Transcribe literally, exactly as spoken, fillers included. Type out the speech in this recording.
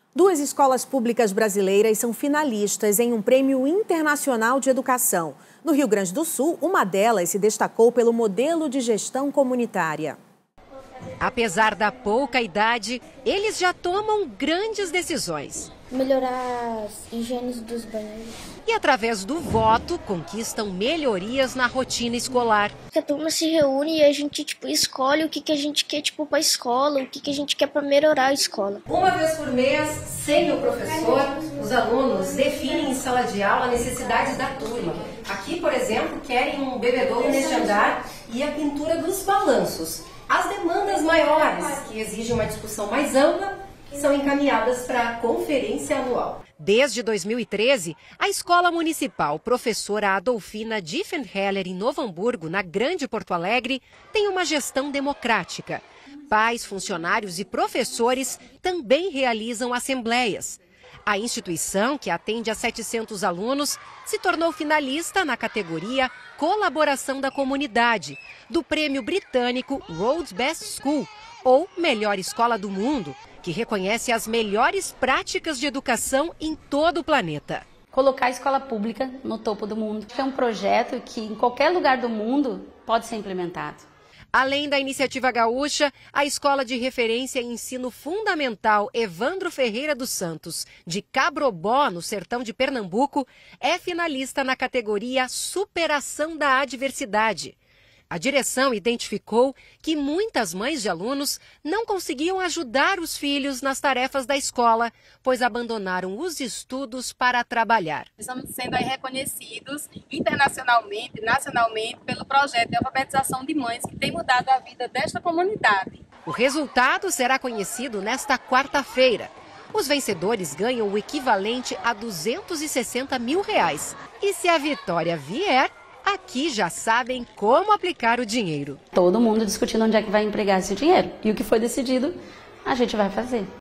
Duas escolas públicas brasileiras são finalistas em um prêmio internacional de educação. No Rio Grande do Sul, uma delas se destacou pelo modelo de gestão comunitária. Apesar da pouca idade, eles já tomam grandes decisões. Melhorar as higienes dos banheiros. E através do voto, conquistam melhorias na rotina escolar. A turma se reúne e a gente tipo, escolhe o que, que a gente quer tipo, para a escola, o que, que a gente quer para melhorar a escola. Uma vez por mês, sem o professor, os alunos definem em sala de aula necessidades da turma. Aqui, por exemplo, querem um bebedouro neste andar e a pintura dos balanços. As demandas maiores, que exigem uma discussão mais ampla, são encaminhadas para a conferência anual. Desde dois mil e treze, a Escola Municipal Professora Adolfina Diffenheller, em Novo Hamburgo, na Grande Porto Alegre, tem uma gestão democrática. Pais, funcionários e professores também realizam assembleias. A instituição, que atende a setecentos alunos, se tornou finalista na categoria Colaboração da Comunidade, do prêmio britânico World's Best School, ou Melhor Escola do Mundo, que reconhece as melhores práticas de educação em todo o planeta. Colocar a escola pública no topo do mundo é um projeto que em qualquer lugar do mundo pode ser implementado. Além da iniciativa gaúcha, a Escola de Referência em Ensino Fundamental Evandro Ferreira dos Santos, de Cabrobó, no sertão de Pernambuco, é finalista na categoria Superação da Adversidade. A direção identificou que muitas mães de alunos não conseguiam ajudar os filhos nas tarefas da escola, pois abandonaram os estudos para trabalhar. Estamos sendo aí reconhecidos internacionalmente, nacionalmente, pelo projeto de alfabetização de mães que tem mudado a vida desta comunidade. O resultado será conhecido nesta quarta-feira. Os vencedores ganham o equivalente a duzentos e sessenta mil reais. E se a vitória vier, aqui já sabem como aplicar o dinheiro. Todo mundo discutindo onde é que vai empregar esse dinheiro. E o que foi decidido, a gente vai fazer.